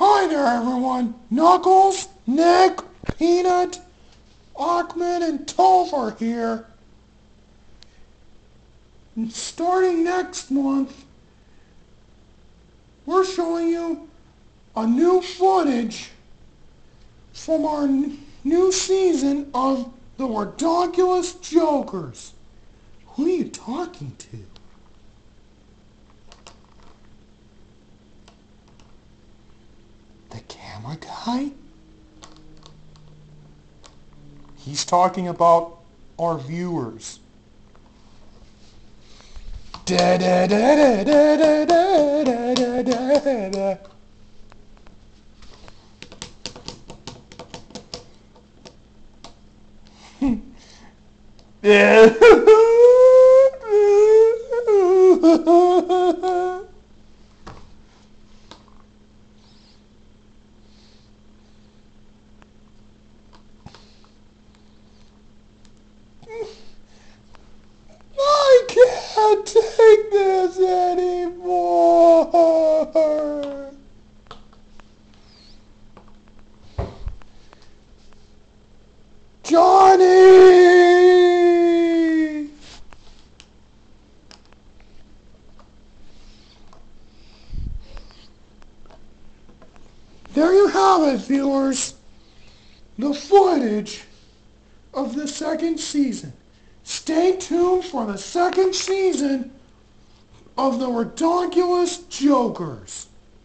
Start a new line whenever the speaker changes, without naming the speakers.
Hi there everyone, Knuckles, Nick, Peanut, Achmed, and Topher here. And starting next month, we're showing you a new footage from our new season of the Ridonculous Jokers. Who are you talking to? The camera guy? He's talking about our viewers. Da da da da da da da da da da. I can't take this anymore. Johnny! There you have it, viewers. The footage of the second season. Stay tuned for the second season of the Ridonculous Jokers.